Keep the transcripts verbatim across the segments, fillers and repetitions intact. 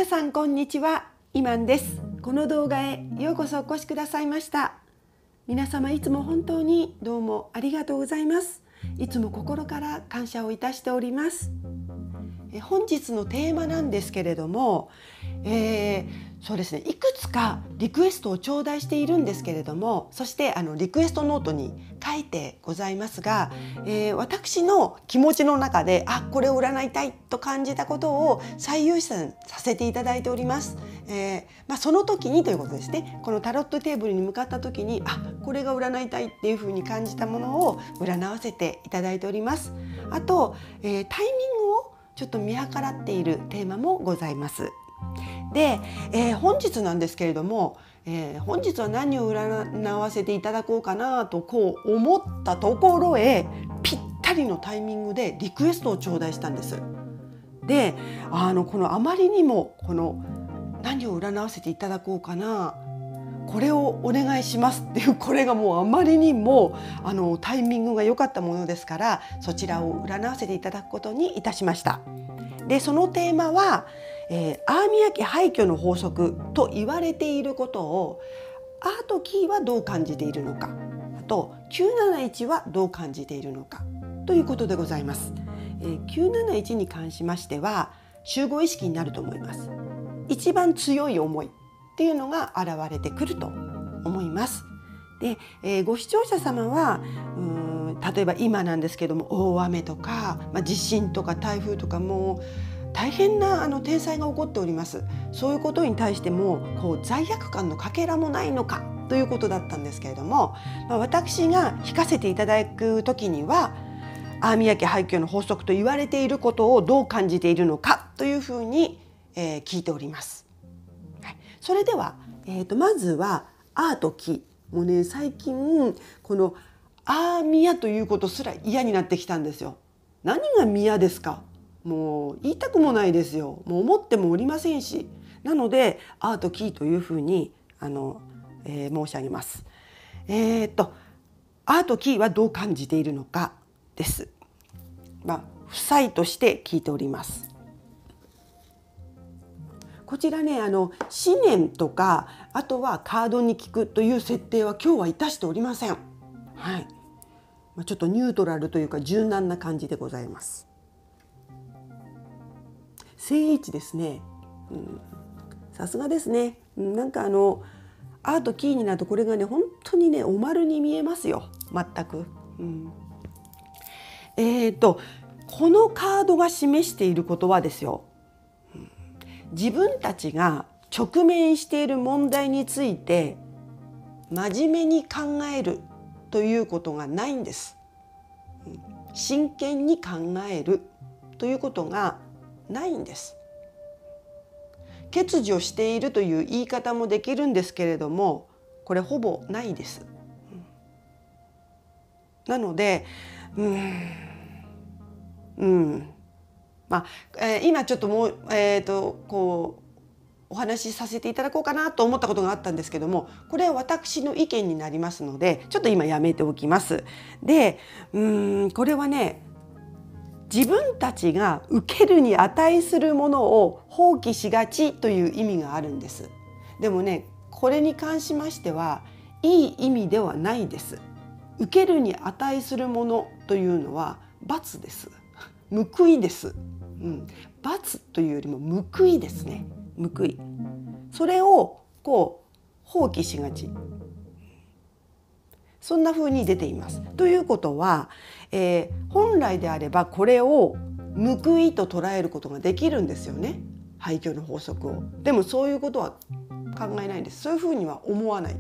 さんこんにちは、イマンです。この動画へようこそお越しくださいました。皆様いつも本当にどうもありがとうございます。いつも心から感謝をいたしております。え本日のテーマなんですけれども、えーそうですね、いくつかリクエストを頂戴しているんですけれども、そしてあのリクエストノートに書いてございますが、えー、私の気持ちの中であこれを占いたいと感じたことを最優先させていただいております。えーまあ、その時にということですね。このタロットテーブルに向かった時にあこれが占いたいっていうふうに感じたものを占わせていただいております。あと、えー、タイミングをちょっと見計らっているテーマもございます。で、えー、本日なんですけれども、えー、本日は何を占わせていただこうかなとこう思ったところへぴったりのタイミングでリクエストを頂戴したんです。で、あのこのあまりにもこの何を占わせていただこうかな、これをお願いしますっていうこれがもうあまりにもあのタイミングが良かったものですから、そちらを占わせていただくことにいたしました。で、そのテーマは、えー、アーミヤ家廃墟の法則と言われていることをアートキーはどう感じているのか、あときゅうなないちはどう感じているのかということでございます。えー、きゅうなないちに関しましては集合意識になると思います。一番強い思いっていうのが現れてくると思います。で、えー、ご視聴者様はうーん例えば今なんですけども大雨とか、まあ、地震とか台風とかも大変なあの天災が起こっております。そういうことに対してもこう罪悪感のかけらもないのかということだったんですけれども、まあ、私が引かせていただく時にはアーミヤ家廃墟の法則と言われていることをどう感じているのかというふうに、えー、聞いております。はい、それでは、えーと、まずはアートキー。もうね、最近このアーミヤということすら嫌になってきたんですよ。何が宮ですか。もう言いたくもないですよ。もう思ってもおりませんし。なのでアートキーというふうにあの、えー、申し上げます。えー、っとアートキーはどう感じているのかです。まあ負債として聞いております。こちらね、あの思念とかあとはカードに聞くという設定は今日はいたしておりません。はい、ちょっとニュートラルというか柔軟な感じでございます。正位置ですね。さすがですね。なんかあのアートキーになるとこれがね本当にねお丸に見えますよ。全く。うん、えっとこのカードが示していることはですよ。自分たちが直面している問題について真面目に考えるということがないんです。真剣に考えるということがないんです。欠如しているという言い方もできるんですけれども、これほぼないです。なので、うーん、うんまあえー、今ちょっともう、えー、とこうお話しさせていただこうかなと思ったことがあったんですけども、これは私の意見になりますのでちょっと今やめておきます。で、うーんこれはね、自分たちが受けるに値するものを放棄しがちという意味があるんです。でもね、これに関しましてはいい意味ではないです。受けるに値するものというのは罰です。報いです。うん、罰というよりも報いですね。報い。それをこう放棄しがち。そんな風に出ています。ということは、えー、本来であればこれを報いと捉えることができるんですよね。廃墟の法則を。でもそういうことは考えないです。そういう風には思わない。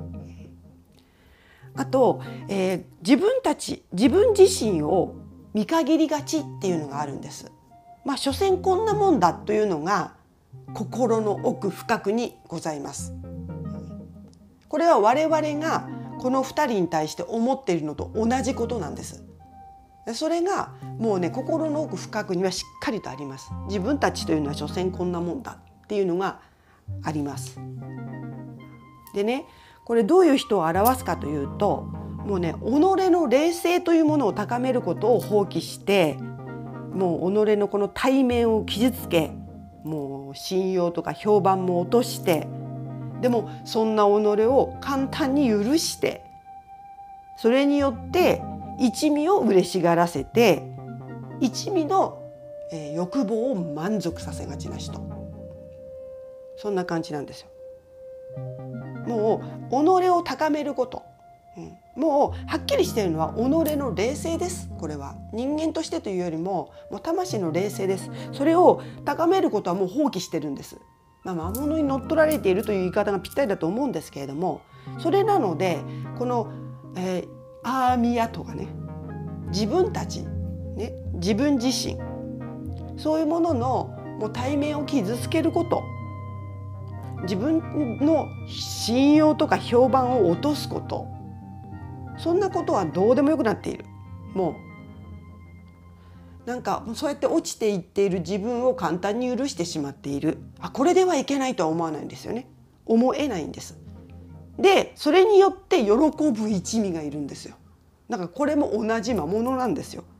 あと、えー、自分たち自分自身を見限りがちっていうのがあるんです。まあ所詮こんなもんだというのが心の奥深くにございます。これは我々がこのふたりに対して思っているのと同じことなんです。それがもうね心の奥深くにはしっかりとあります。自分たちというのは所詮こんなもんだっていうのがあります。でね、これどういう人を表すかというと、もうね己の冷静というものを高めることを放棄して、もう己のこの体面を傷つけ、 もう信用とか評判も落として、でもそんな己を簡単に許して、それによって一味を嬉しがらせて一味の欲望を満足させがちな人、そんな感じなんですよ。もう己を高めること、うん、もうはっきりしているのは己の冷静です。これは人間としてというよりももう魂の冷静です。それを高めることはもう放棄してるんです。まあ、魔物に乗っ取られているという言い方がぴったりだと思うんですけれども、それなのでこの、えー、アーミヤとかね、自分たち、ね、自分自身、そういうもののもう体面を傷つけること、自分の信用とか評判を落とすこと、そんなことはどうでもよくなっている。もうなんかそうやって落ちていっている自分を簡単に許してしまっている。あ、これではいけないとは思わないんですよね。思えないんです。でそれによって喜ぶ一味がいるんですよ。だからこれも同じ魔物なんですよ。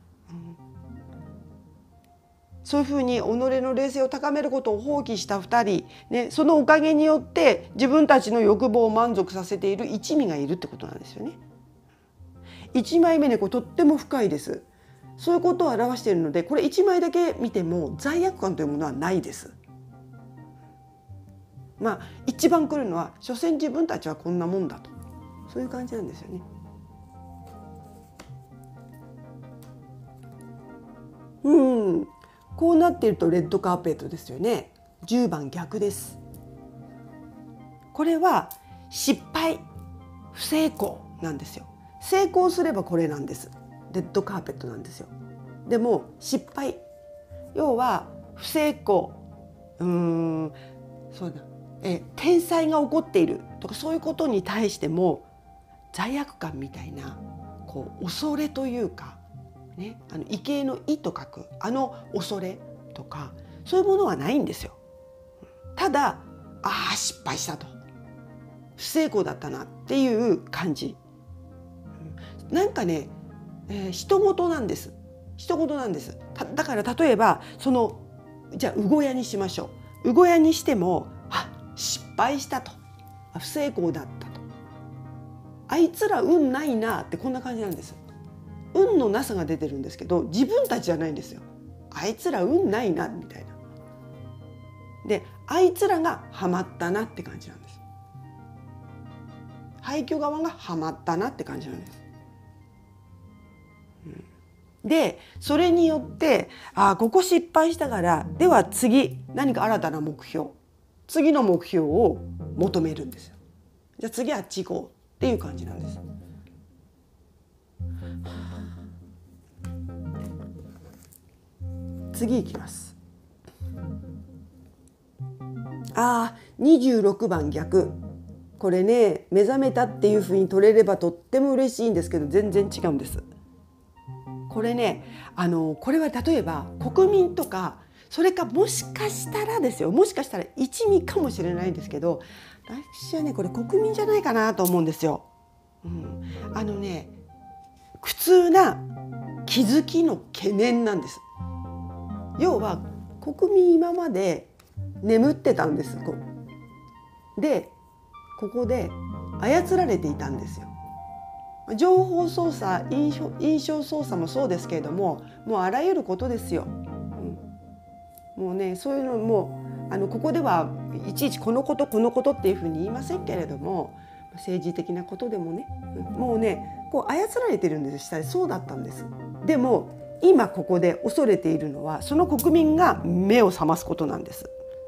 そういうふうに己の冷静を高めることを放棄したふたり、ね、そのおかげによって自分たちの欲望を満足させている一味がいるってことなんですよね。いちまいめね、これとっても深いです。そういうことを表しているので、これいちまいだけ見ても罪悪感というものはないです。まあ一番来るのは所詮自分たちはこんなもんだと、そういう感じなんですよね。うんこうなっているとレッドカーペットですよね。じゅうばん逆です。これは失敗、不成功なんですよ。成功すればこれなんです。レッドカーペットなんですよ。でも失敗、要は不成功、うーんそうだえ天災が起こっているとか、そういうことに対しても罪悪感みたいな、こう恐れというかね、あの畏敬の畏と書くあの恐れとか、そういうものはないんですよ。ただ、ああ失敗したと、不成功だったなっていう感じ。なんかね、えー、人事なんです。人事なんです。だから例えばそのじゃあ魚屋にしましょう。魚屋にしても、あ失敗したと、不成功だったと、あいつら運ないなって、こんな感じなんです。運のなさが出てるんですけど、自分たちじゃないんですよ。あいつら運ないなみたいな。であいつらがハマったなって感じなんです。廃墟側がハマったなって感じなんです。うん、でそれによってあここ失敗したから、では次何か新たな目標、次の目標を求めるんですよ。じゃあ次あっち行こうっていう感じなんです。次いきます。ああにじゅうろくばん逆。これね、目覚めたっていうふうに取れればとっても嬉しいんですけど、全然違うんです。これね、あのこれは例えば国民とか、それかもしかしたらですよ、もしかしたら一味かもしれないんですけど、私はねこれ国民じゃないかなと思うんですよ。うん、あのね苦痛な気づきの懸念なんです。要は国民今まで眠ってたんです。こうでここで操られていたんですよ。情報操作、印象、印象操作もそうですけれども、もうあらゆることですよ。うん、もうねそういうのもあのここではいちいちこのことこのことっていうふうに言いませんけれども、政治的なことでもね、もうねこう操られてるんです。下でそうだったんです。でも今ここで恐れているのは、その国民が目を覚ますことなんです。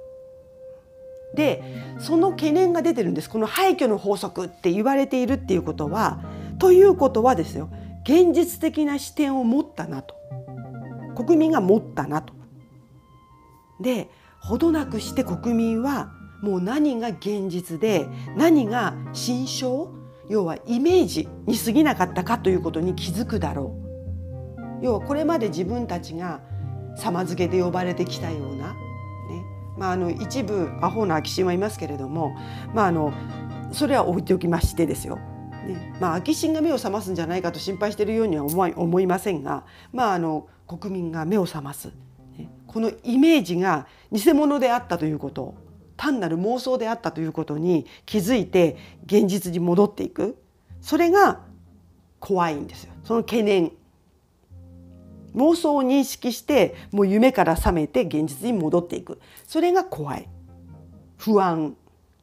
でその懸念が出てるんです。この廃墟の法則って言われているっていうことは、ということはですよ、現実的な視点を持ったなと、国民が持ったなと。でほどなくして国民はもう何が現実で何が心象、要はイメージに過ぎなかったかということに気づくだろう。要はこれまで自分たちが様付けで呼ばれてきたような、ね、まあ、あの一部アホな秋神はいますけれども、まあ、あのそれは置いておきましてですよ、ね、まあ、秋神が目を覚ますんじゃないかと心配しているようには思い、思いませんが、まあ、あの国民が目を覚ます、ね、このイメージが偽物であったということ、単なる妄想であったということに気づいて現実に戻っていく、それが怖いんですよ。その懸念、妄想を認識してもう夢から覚めて現実に戻っていく、それが怖い、不安、うん、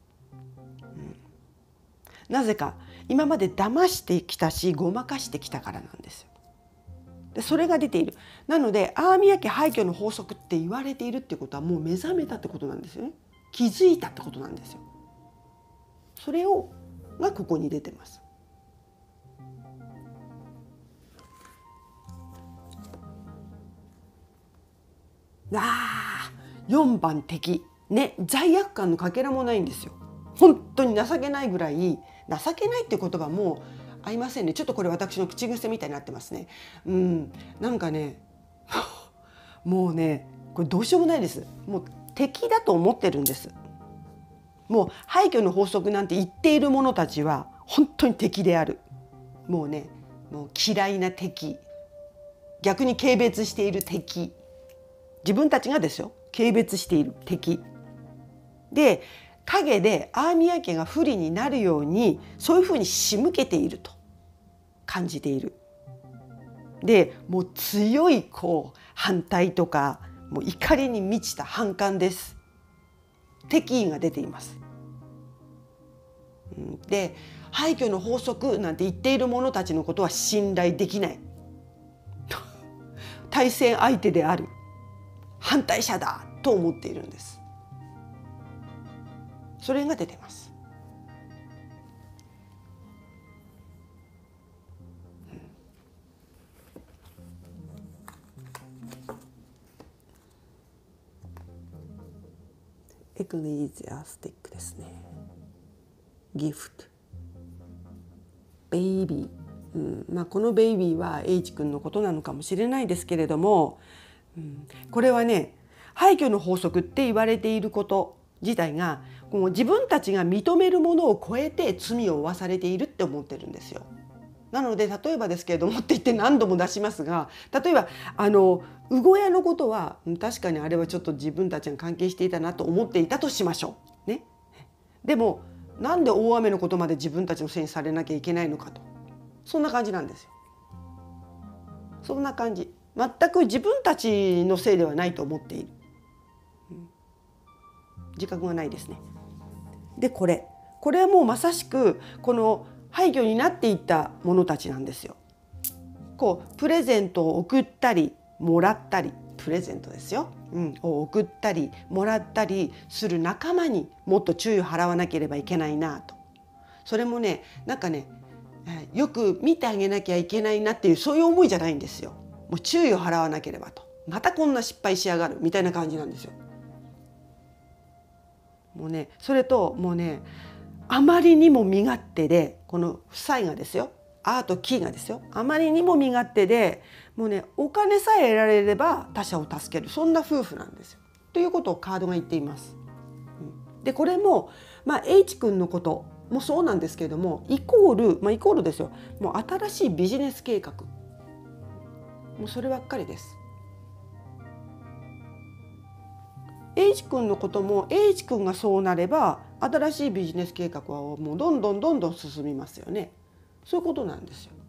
なぜか今まで騙してきたしごまかしてきたからなんですよ。でそれが出ている。なのでアーミヤ家廃墟の法則って言われているってことはもう目覚めたってことなんですよね。気づいたってことなんですよ。それをがここに出てます。あーよんばん敵ね、罪悪感のかけらもないんですよ。本当に情けないぐらい、情けないって言葉もう合いませんね。ちょっとこれ私の口癖みたいになってますね。うん、なんかねもうねこれどうしようもないです。もう敵だと思ってるんです。もう廃墟の法則なんて言っている者たちは本当に敵である。もうねもう嫌いな敵、逆に軽蔑している敵、自分たちがですよ軽蔑している敵で、陰でアーミヤ家が不利になるようにそういうふうに仕向けていると感じている。でもう強いこう反対とかもう怒りに満ちた反感です。敵意が出ています。で廃墟の法則なんて言っている者たちのことは信頼できない対戦相手である反対者だと思っているんです。それが出てます。エクレジアスティックですね。ギフト、ベイビー、うんまあ、このベイビーは H 君のことなのかもしれないですけれども、うん、これはね廃墟の法則って言われていること自体がこう自分たちが認めるものを超えて罪を負わされているって思ってるんですよ。なので例えばですけれどもって言って何度も出しますが、例えばあのウゴヤのことは確かにあれはちょっと自分たちが関係していたなと思っていたとしましょうね。でもなんで大雨のことまで自分たちのせいにされなきゃいけないのかと、そんな感じなんですよ。そんな感じ、全く自分たちのせいではないと思っている、うん、自覚がないですね。でこれこれはもうまさしくこの廃墟になっていった者たちなんですよ。こうプレゼントを送ったりもらったり、プレゼントですよ、うん、を送ったりもらったりする仲間にもっと注意を払わなければいけないなと。それもねなんかねよく見てあげなきゃいけないなっていうそういう思いじゃないんですよ。もう注意を払わなければと、またこんな失敗しやがるみたいな感じなんですよ。もうねそれともうねあまりにも身勝手で、この夫妻がですよ、アーとキーがですよ、あまりにも身勝手でもうねお金さえ得られれば他者を助ける、そんな夫婦なんですよということをカードが言っています。うん、でこれも、まあ、H 君のこともそうなんですけれどもイコール、まあ、イコールですよ、もう新しいビジネス計画、もうそればっかりです。H 君のことも H 君がそうなれば新しいビジネス計画はもうどんどんどんどん進みますよね。そういうことなんですよ。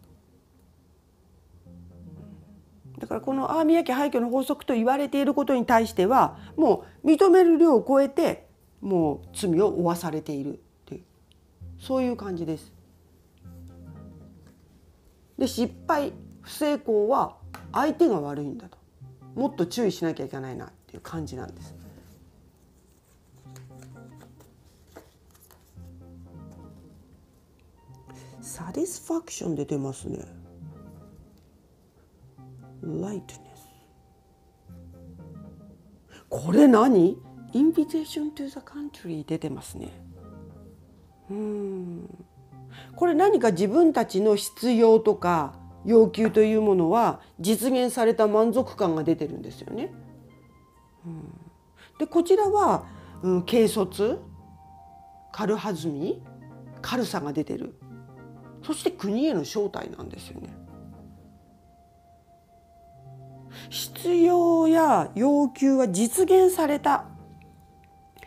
だからこのアーミヤ家廃墟の法則と言われていることに対してはもう認める量を超えてもう罪を負わされているっていう、そういう感じです。で失敗不成功は相手が悪いんだと、もっと注意しなきゃいけないなっていう感じなんです。サティスファクションで出ますね。ライトネス。これ何？インビテーショントゥザカントリー出てますね。うーん。これ何か自分たちの必要とか要求というものは実現された満足感が出てるんですよね。うん、でこちらは、うん、軽率、軽はずみ、軽さが出てる。そして国への招待なんですよね。必要や要求は実現された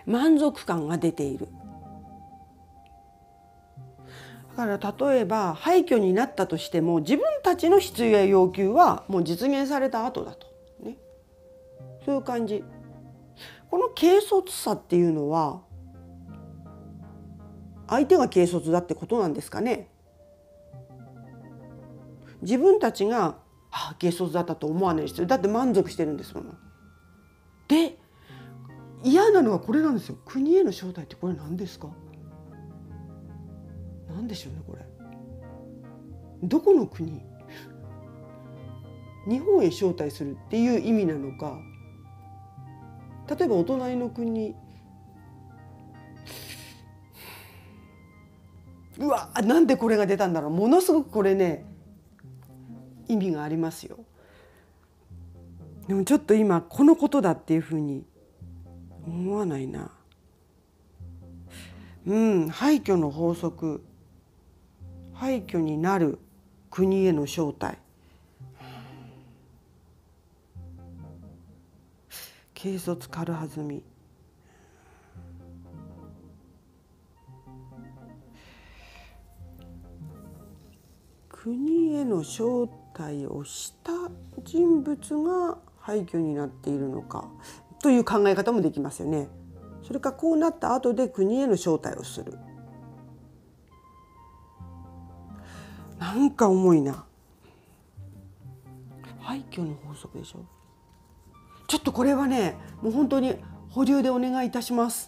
満足感が出ている。だから例えば廃墟になったとしても自分たちの必要や要求はもう実現された後だと、ね、そういう感じ。この軽率さっていうのは相手が軽率だってことなんですかね。自分たちがあ軽率だったと思わないですよ。だって満足してるんですもん。で嫌なのはこれなんですよ。国への招待ってこれ何ですか？何でしょうねこれ。どこの国？日本へ招待するっていう意味なのか、例えばお隣の国、うわなんでこれが出たんだろう。ものすごくこれね意味がありますよ。でもちょっと今このことだっていうふうに思わないな。うん廃墟の法則、廃墟になる国への招待、軽率軽はずみ、国への招待をした人物が廃墟になっているのかという考え方もできますよね。それかこうなった後で国への招待をする。なんか重いな。廃墟の法則でしょ。ちょっとこれはねもう本当に保留でお願いいたします。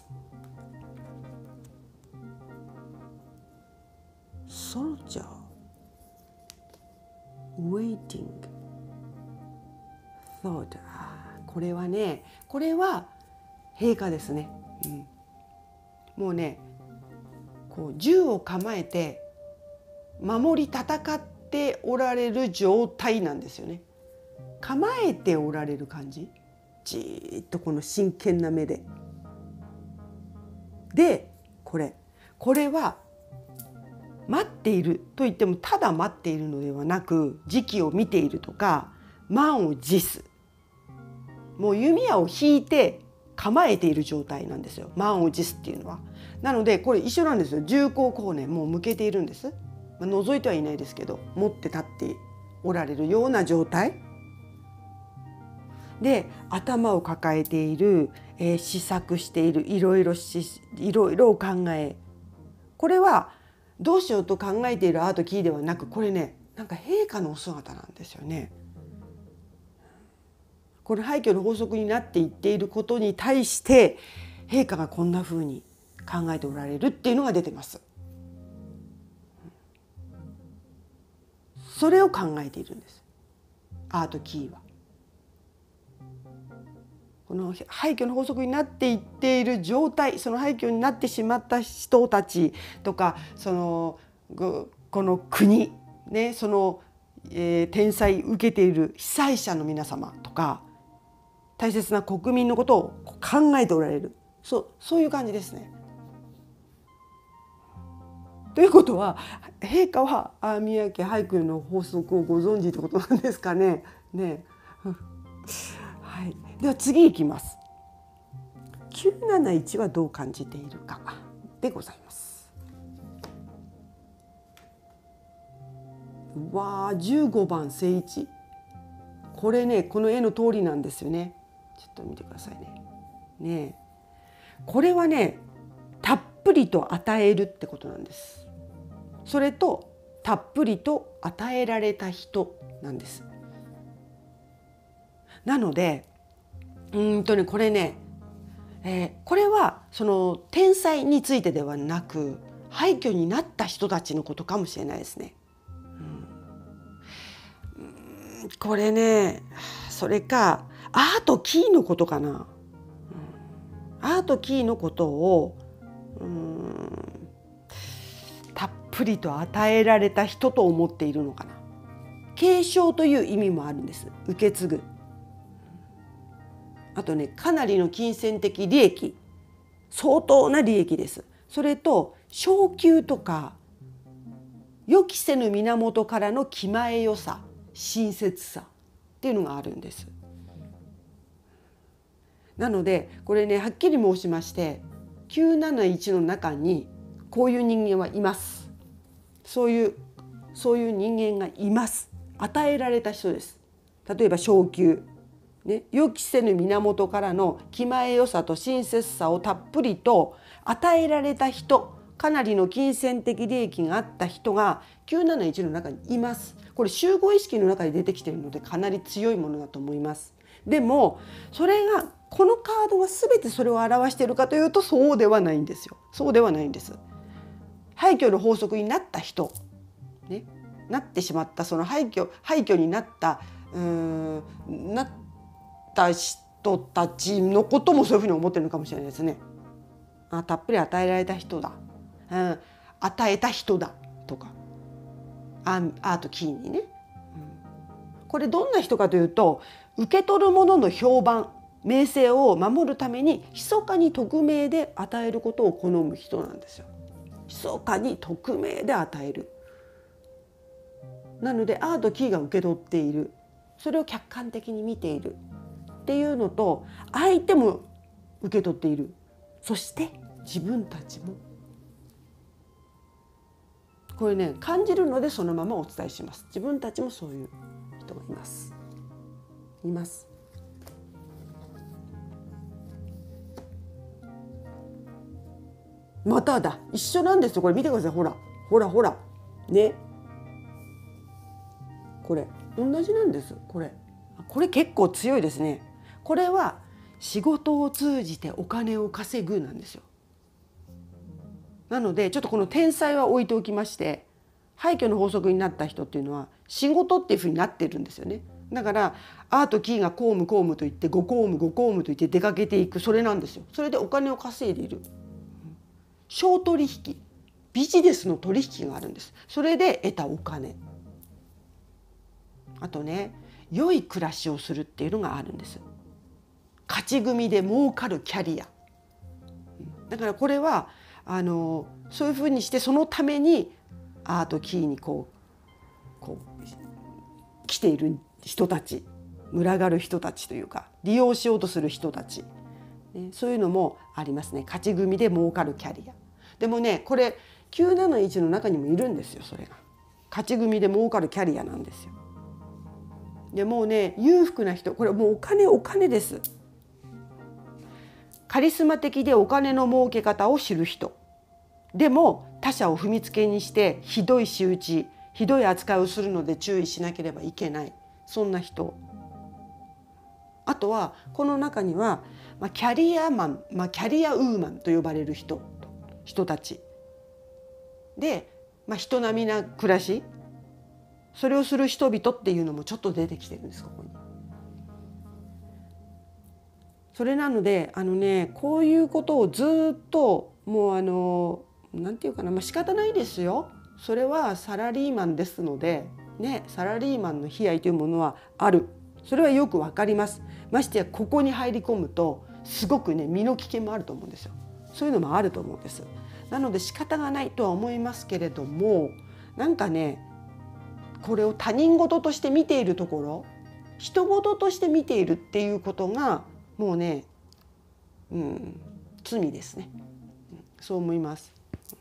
ソルジャー waiting thought、 これはねこれは陛下ですね、うん、もうねこう銃を構えて守り戦っておられる状態なんですよね。構えておられる感じ、じーっとこの真剣な目で。でこれこれは待っているといってもただ待っているのではなく時期を見ているとか満を持す、もう弓矢を引いて構えている状態なんですよ、満を持すっていうのは。なのでこれ一緒なんですよ。銃口後年もう向けているんです、まあ、覗いてはいないですけど持って立っておられるような状態で頭を抱えている、えー、思索している、いろいろしいろいろ考え、これはどうしようと考えているアートキーではなく、これねなんか陛下のお姿なんですよね。この廃墟の法則になっていっていることに対して陛下がこんな風に考えておられるっていうのが出てます。それを考えているんです、アートキーは。この廃墟の法則になっていっている状態、その廃墟になってしまった人たちとか、そのこの国ね、その、えー、天災受けている被災者の皆様とか大切な国民のことを考えておられる、そう、そういう感じですね。ということは陛下は宮家廃墟の法則をご存知ってことなんですかね。ねはい、では次いきます。きゅうなないちはどう感じているかでございます。わあじゅうごばん正一、これねこの絵の通りなんですよね。ちょっと見てくださいね。ねこれはねたっぷりと与えるってことなんです。それとたっぷりと与えられた人なんです。なのでうんとねこれね、えー、これはその天災についてではなく廃墟になった人たちのことかもしれないですね。うん、うんこれねそれかアートキーのことかな。うん、アートキーのことをうんたっぷりと与えられた人と思っているのかな。継承という意味もあるんです。受け継ぐ。あとねかなりの金銭的利益、相当な利益です。それと昇給とか予期せぬ源からの気前よさ、親切さっていうのがあるんです。なのでこれねはっきり申しましてきゅうなないちの中にこういう人間はいます。そういうそういう人間がいます。与えられた人です。例えば昇給、ね、予期せぬ源からの気前よさと親切さをたっぷりと与えられた人、かなりの金銭的利益があった人がきゅうなないちの中にいます。これ集合意識の中で出てきているのでかなり強いものだと思います。でもそれがこのカードが全てそれを表しているかというとそうではないんですよ。そうではないんです。廃墟の法則になった人、ね、なってしまったその廃墟廃墟になったうーんなった人たちのこともそういうふうに思ってるのかもしれないですね。あ、たっぷり与えられた人だ、うん、与えた人だとか、アートキーにね、うん、これどんな人かというと、受け取るものの評判名声を守るために密かに匿名で与えることを好む人なんですよ。密かに匿名で与える。なのでアートキーが受け取っている、それを客観的に見ているっていうのと、相手も受け取っている、そして自分たちも、これね感じるのでそのままお伝えします。自分たちもそういう人がいますいますまただ、一緒なんですよ。これ見てください。ほらほらほらね、これ同じなんです。これこれ結構強いですね。これは仕事を通じてお金を稼ぐなんですよ。なのでちょっとこの天才は置いておきまして、廃墟の法則になった人っていうのは仕事っていうふうになってるんですよね。だからアートキーが公務公務と言ってご公務ご公務と言って出かけていく、それなんですよ。それでお金を稼いでいる。商取引、ビジネスの取引があるんです。それで得たお金。あとね、良い暮らしをするっていうのがあるんです。勝ち組で儲かるキャリア。だからこれはあのそういうふうにして、そのためにアートキーにこう、こう来ている人たち、群がる人たちというか、利用しようとする人たち、ね、そういうのもありますね。勝ち組で儲かるキャリア。でもね、これきゅうなないちの中にもいるんですよ。それが勝ち組で儲かるキャリアなんですよ。でもうね、裕福な人、これもうお金お金です。カリスマ的でお金の儲け方を知る人。でも他者を踏みつけにしてひどい仕打ち、ひどい扱いをするので注意しなければいけない、そんな人。あとはこの中には、まあ、キャリアマン、まあ、キャリアウーマンと呼ばれる人人たちで、まあ、人並みな暮らし、それをする人々っていうのもちょっと出てきてるんです、ここに。それなのであのね、こういうことをずっともうあのなんていうかな、まあ、仕方ないですよ。それはサラリーマンですのでね、サラリーマンの悲哀というものはある。それはよくわかります。ましてやここに入り込むとすごくね、身の危険もあると思うんですよ。そういうのもあると思うんです。なので仕方がないとは思いますけれども、なんかね、これを他人事として見ているところ、人事として見ているっていうことがもうね、うん、罪ですね。そう思います。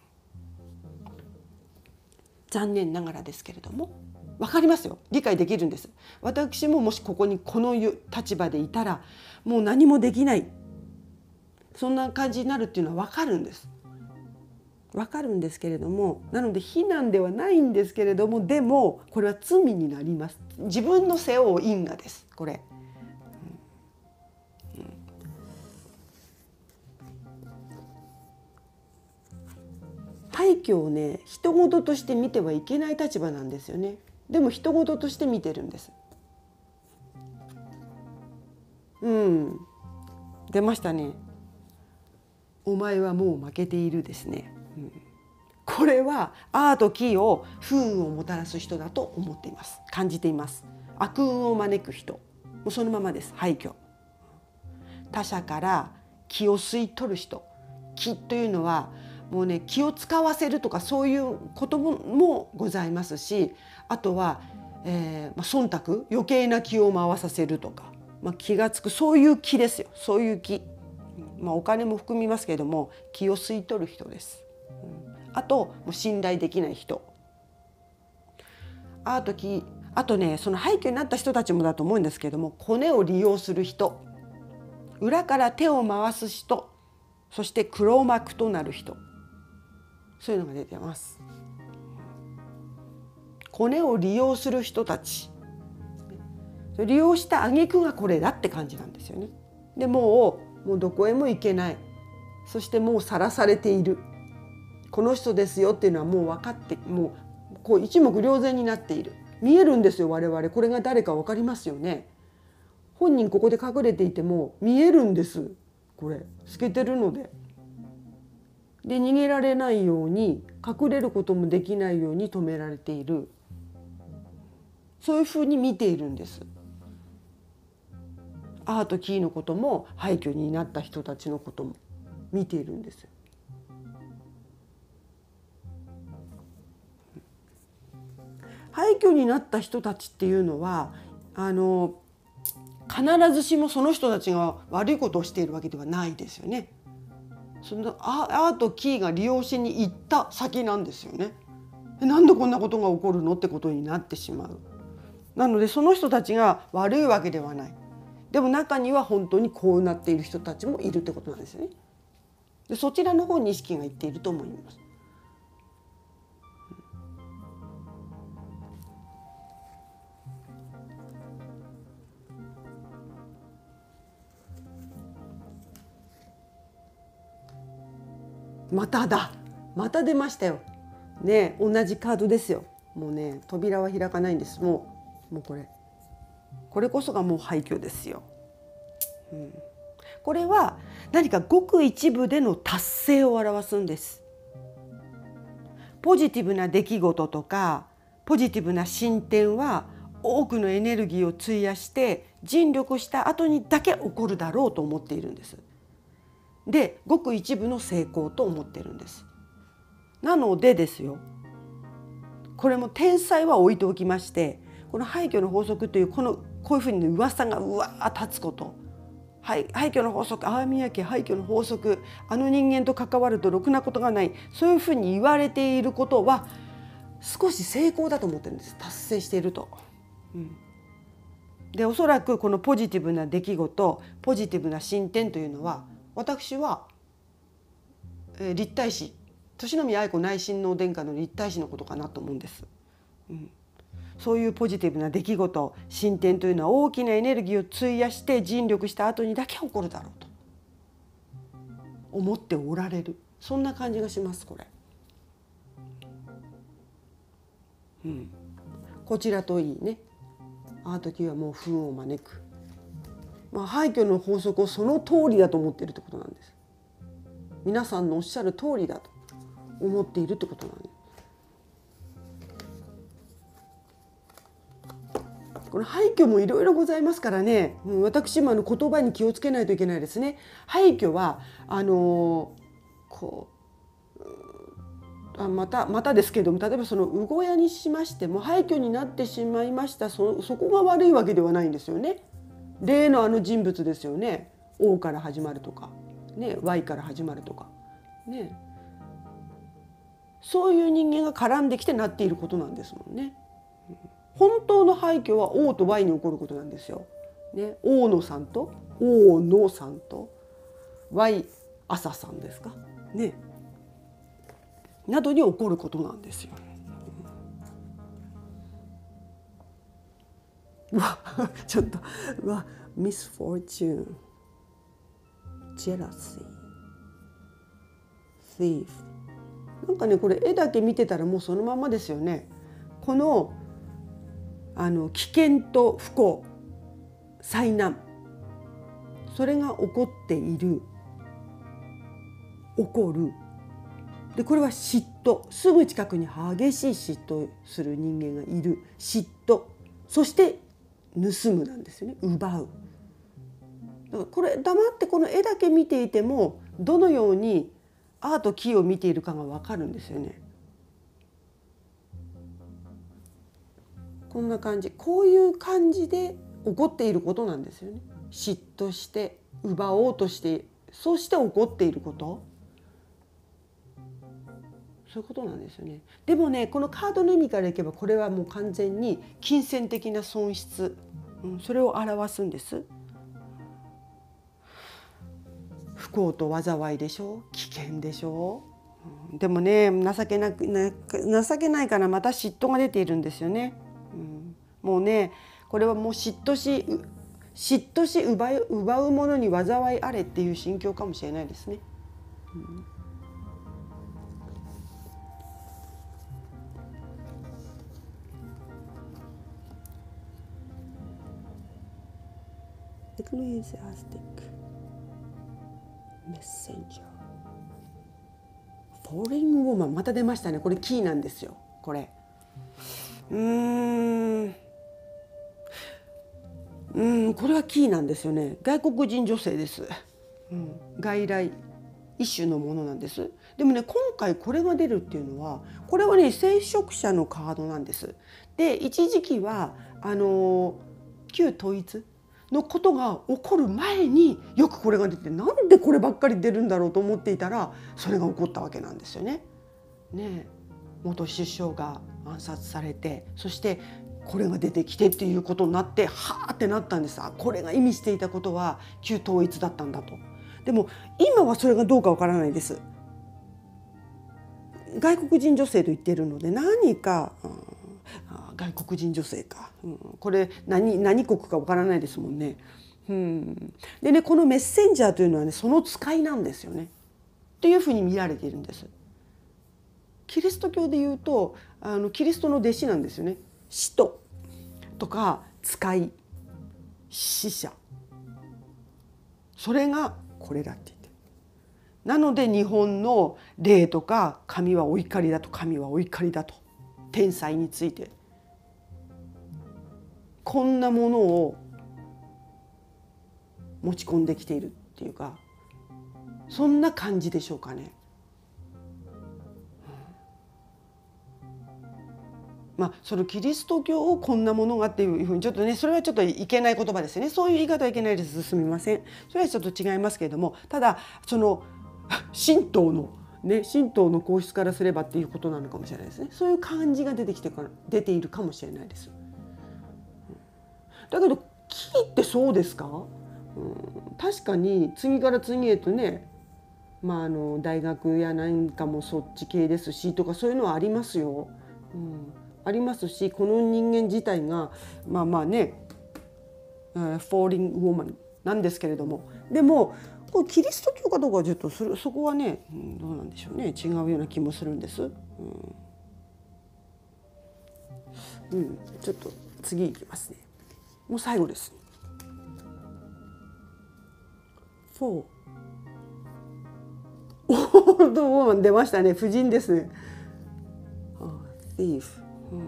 残念ながらですけれども、分かりますよ。理解できるんです。私ももしここにこの立場でいたらもう何もできない、そんな感じになるっていうのは分かるんです。分かるんですけれども、なので非難ではないんですけれども、でもこれは罪になります。自分の背負う因果です、これ。うんうん、廃墟をね、人事として見てはいけない立場なんですよね。でも人事として見てるんです。うん、出ましたね。お前はもう負けているですね。うん、これはアートキーを不運をもたらす人だと思っています。感じています。悪運を招く人、もうそのままです。廃墟。他者から気を吸い取る人。気というのはもうね、気を使わせるとかそういうこともございますし、あとは、えーまあ、忖度、余計な気を回させるとか、まあ、気がつく、そういう気ですよ。そういう気。 まあ、お金も含みますけれども気を吸い取る人です。うん、あともう信頼できない人、あときあとねその廃墟になった人たちもだと思うんですけれども、コネを利用する人、裏から手を回す人、そして黒幕となる人、そういうのが出てます。コネを利用する人たち、利用した挙句がこれだって感じなんですよね。でもうもうどこへも行けない、そしてもうさらされている、この人ですよっていうのはもう分かって、もうこう一目瞭然になっている、見えるんですよ我々。これが誰か分かりますよね。本人ここで隠れていても見えるんです。これ透けてるので。で逃げられないように、隠れることもできないように止められている、そういうふうに見ているんです。アートキーのことも廃墟になった人たちのことも見ているんです。廃墟になった人たちっていうのはあの必ずしもその人たちが悪いことをしているわけではないですよね。そのアートキーが利用しに行った先なんですよね。なんでこんなことが起こるのってことになってしまう。なのでその人たちが悪いわけではない。でも中には本当にこうなっている人たちもいるってことなんですよね。でそちらの方に意識がいっていると思います。まただ、また出ましたよ。ね、同じカードですよ。もうね、扉は開かないんです。もう、もうこれ、これこそがもう廃墟ですよ。うん、これは何かごく一部での達成を表すんです。ポジティブな出来事とか、ポジティブな進展は多くのエネルギーを費やして尽力した後にだけ起こるだろうと思っているんです。で、ごく一部の成功と思ってるんです。なのでですよ、これも天才は置いておきまして、この廃墟の法則というこのこういうふうに噂がうわー立つこと、はい、廃墟の法則、ああ宮家廃墟の法則、あの人間と関わるとろくなことがない、そういうふうに言われていることは少し成功だと思ってるんです。達成していると。うん、でおそらくこのポジティブな出来事、ポジティブな進展というのは、私は、えー、立体師利宮愛子内親王殿下の立体師のことかなと思うんです。うん、そういうポジティブな出来事、進展というのは大きなエネルギーを費やして尽力した後にだけ起こるだろうと思っておられる、そんな感じがしますこれ。うん、こちらといいね、あの時はもう不運を招く、まあ、廃墟の法則をその通りだと思っているってことなんです。皆さんのおっしゃる通りだと思っているってことなんです。この廃墟もいろいろございますからね、私もあの言葉に気をつけないといけないですね。廃墟はあのこうあまたまたですけども、例えばそのうご屋にしましても廃墟になってしまいました、そそこが悪いわけではないんですよね。例のあの人物ですよね。O から始まるとか、ね、Y から始まるとか、ね、そういう人間が絡んできてなっていることなんですもんね。本当の廃墟は O と Y に起こることなんですよ。ね、大野さんと大野さんと Y 朝さんですかね、などに起こることなんですよ。うわちょっとうわミスフォーチューン、ジェラシー、thief、なんかねこれ絵だけ見てたらもうそのままですよね。このあの危険と不幸、災難、それが起こっている、起こる。でこれは嫉妬、すぐ近くに激しい嫉妬する人間がいる、嫉妬、そして盗むなんですよね、奪う。だからこれ黙ってこの絵だけ見ていてもどのようにアートキーを見ているかが分かるんですよね。こんな感じ、こういう感じで起こっていることなんですよね。嫉妬して奪おうとしてそうして起こっていること、そういうことなんですよね。でもね、このカードの意味からいけばこれはもう完全に金銭的な損失、うん、それを表すんです。不幸と災いでしょ、危険でしょ。でもね、情けなく情けないからまた嫉妬が出ているんですよね。うん、もうね、これはもう嫉妬し嫉妬し奪う、奪うものに災いあれっていう心境かもしれないですね。うん、エクノイズアスティックメッセンジャーフォーリングウォーマン、また出ましたね。これキーなんですよ。これうーんうんこれはキーなんですよね。外国人女性です、うん、外来一種のものなんです。でもね、今回これが出るっていうのは、これはね聖職者のカードなんです。で、一時期はあの旧統一のことが起こる前によくこれが出て、なんでこればっかり出るんだろうと思っていたら、それが起こったわけなんですよね。ねえ、元首相が暗殺されて、そしてこれが出てきてっていうことになって、はあってなったんです。あ、これが意味していたことは旧統一だったんだと。でも今はそれがどうかわからないです。外国人女性と言っているので、何か、うん、外国人女性か、うん、これ 何, 何国かわからないですもんね。うん、でね、このメッセンジャーというのはね、その使いなんですよねっていうふうに見られているんです。キリスト教でいうと、あのキリストの弟子なんですよね。使徒とか使い、使者、それがこれだって言って。なので日本の霊とか神はお怒りだと、神はお怒りだと、天才についてこんなものを持ち込んできているっていうか、そんな感じでしょうかね。まあ、そのキリスト教をこんなものがっていうふうに、ちょっとね、それはちょっといけない言葉ですね。そういう言い方はいけないです。すみません。それはちょっと違いますけれども、ただその神道のね、神道の皇室からすればっていうことなのかもしれないですね。そういう感じが出てきてから出ているかもしれないです。だけどキーってそうですか？うん、確かに次から次へとね、まあ、あの大学や何かもそっち系ですしとか、そういうのはありますよ。うん、ありますし、この人間自体がまあまあね、フォーリングウォーマンなんですけれども、でもこれキリスト教かどうかはちょっと そ, そこはね、うん、どうなんでしょうね、違うような気もするんです。うん、うん、ちょっと次いきますね。もう最後です。フォーおー、どう出ましたね。婦人ですね。thief、うんうん、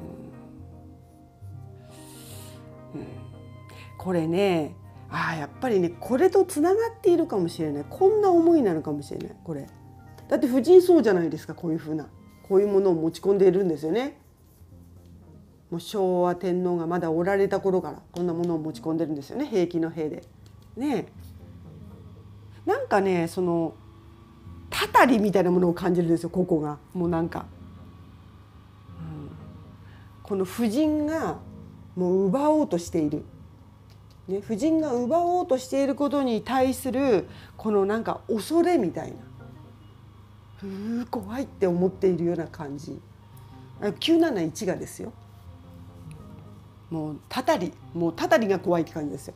これね、あ、やっぱりね、これとつながっているかもしれない。こんな思いなのかもしれない。これだって婦人そうじゃないですか。こういうふうなこういうものを持ち込んでいるんですよね。もう昭和天皇がまだおられた頃からこんなものを持ち込んでるんですよね。兵器の兵でね。なんかね、そのたたりみたいなものを感じるんですよ。ここがもうなんか、うん、この婦人がもう奪おうとしている、ね、婦人が奪おうとしていることに対するこのなんか恐れみたいな、うー怖いって思っているような感じ。きゅうなないちがですよ。もうたたりもうたたりが怖いって感じですよ。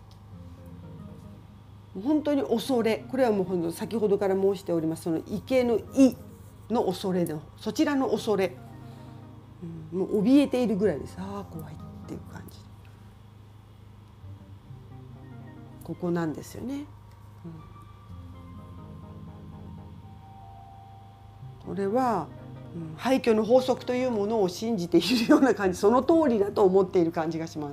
本当に恐れ、これはもう先ほどから申しております、その畏敬の畏の恐れの、そちらの恐れ、うん、もう怯えているぐらいです。ああ怖いっていう感じ、ここなんですよね。うん、これは、うん、廃墟の法則というものを信じているような感じ、その通りだと思っている感じがします。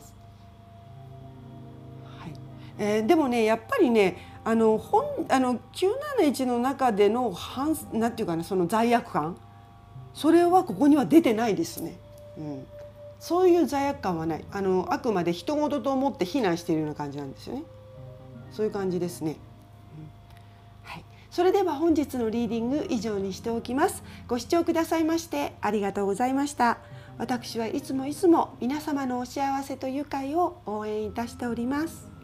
えー、でもね、やっぱりね、あの本あのきゅうなないちの中での反なんていうかな、その罪悪感、それはここには出てないですね。うん、そういう罪悪感はない。あのあくまで人事と思って非難しているような感じなんですよね。そういう感じですね。 それでは本日のリーディング以上にしておきます。ご視聴くださいましてありがとうございました。私はいつもいつも皆様のお幸せと愉快を応援いたしております。